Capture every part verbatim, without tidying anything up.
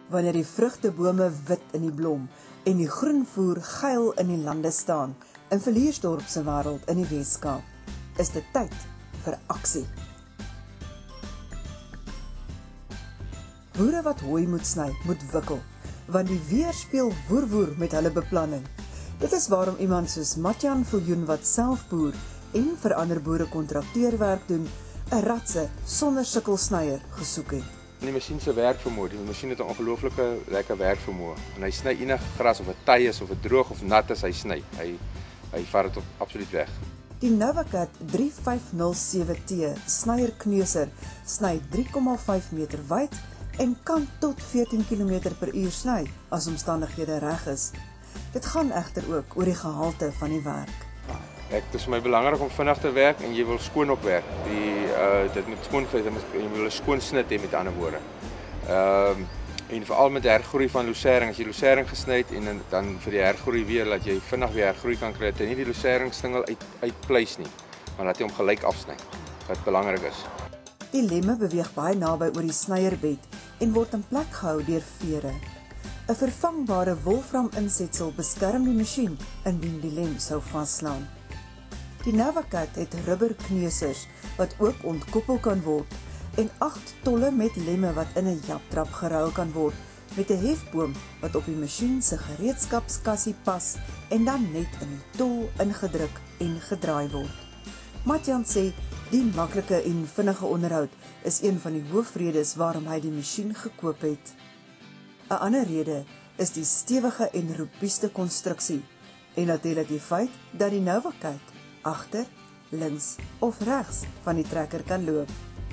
wanneer die vrugtebome wit in die blom en die groenvoer geil in die lande staan, in Villiersdorp se wêreld in die Weskaap, is dit tyd vir aksie. Boere wat hooi moet sny, moet wikkel, want die weer speel woer-woer met hulle beplanning. Dit is waarom iemand soos Matjan Viljoen wat self boer en vir ander boere kontrakteerwerk doen, 'n ratse sonder sikkelsnyer gesoek het. Die masjien se werkvermoë, die masjien het 'n ongelooflike lekker werkvermoë en hy sny enige gras of 'n tye is of 'n droog of nat is hy sny. Hy hy vat dit op absoluut weg. Die Novacat drie vyf nul sewe T snyerkneuser sny drie komma vyf meter wyd en kan tot veertien kilometer per uur sny as omstandighede reg is. Dit gaan egter ook oor die gehalte van die werk. Ek, dit is vir my belangrik om vinnig te werk en jy wil skoon ook werk. Die uh dit moet skoon kry, jy wil 'n skoon snit hê met ander woorde. Ehm uh, en veral met die hergroei van losering, as jy losering gesny het en dan vir die hergroei weer dat jy vinnig weer hergroei kan kry, dat jy nie die loseringsstingel uit uitpleis nie, maar dat jy hom gelyk afsny. Wat belangrik is. Die lemme beweeg baie naby oor die snyierbed en word in plek gehou deur vere. 'n Vervangbare wolfram-insetsel beskerm die masjien indien die lem sou vaslaan. Die Novacat het rubberkneusers wat ook ontkoppel kan word en agt tolle met lemme wat in 'n japtrap geruil kan word met 'n hefboom wat op die masjien se gereedskapskassie pas en dan net in die tol ingedruk en gedraai word. Matjan sê die maklike en vinnige onderhoud is een van die hoofredes waarom hy die masjien gekoop het. 'n Ander rede is die stewige en robuuste konstruksie en natuurlik die feit dat die Novacat agter, links of regs van die trekker kan loop.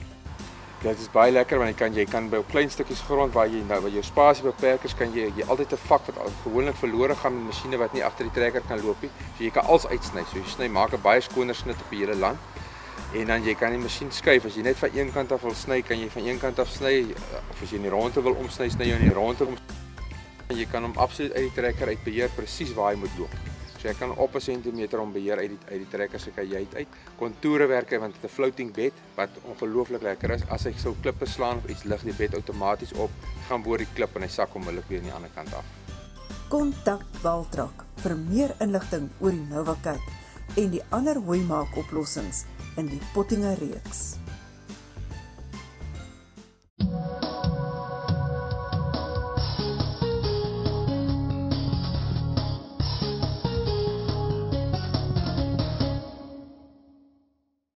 Ja, dit is baie lekker want jy kan jy kan by op klein stukkies grond waar jy nou waar jou spasie beperk is, kan jy jy altyd 'n vak wat gewoonlik verlore gaan met masjiene wat nie agter die trekker kan loop nie. So jy kan alles uitsny. So jy sny maak 'n baie skoner snit op die hele land. En dan jy kan die masjien skuif. As jy net van een kant af wil sny, kan jy van een kant af sny of as jy in die ronde wil omsny, sny jy in die ronde om. En jy kan hom absoluut uit die trekker uit beheer presies waar hy moet loop. So jy kan op 'n sentimeter om beheer uit die uit die trekker se kan jy uit. Kontoure werk hy want dit 'n floating bed wat ongelooflik lekker is. As hy sou klippe slaan of iets lig die bed outomaties op, gaan bo die klip en hy sak onmiddellik weer aan die ander kant af. Kontak Waltrak vir meer inligting oor die Novacat en die ander hooimaak oplossings in die Pottinger reeks.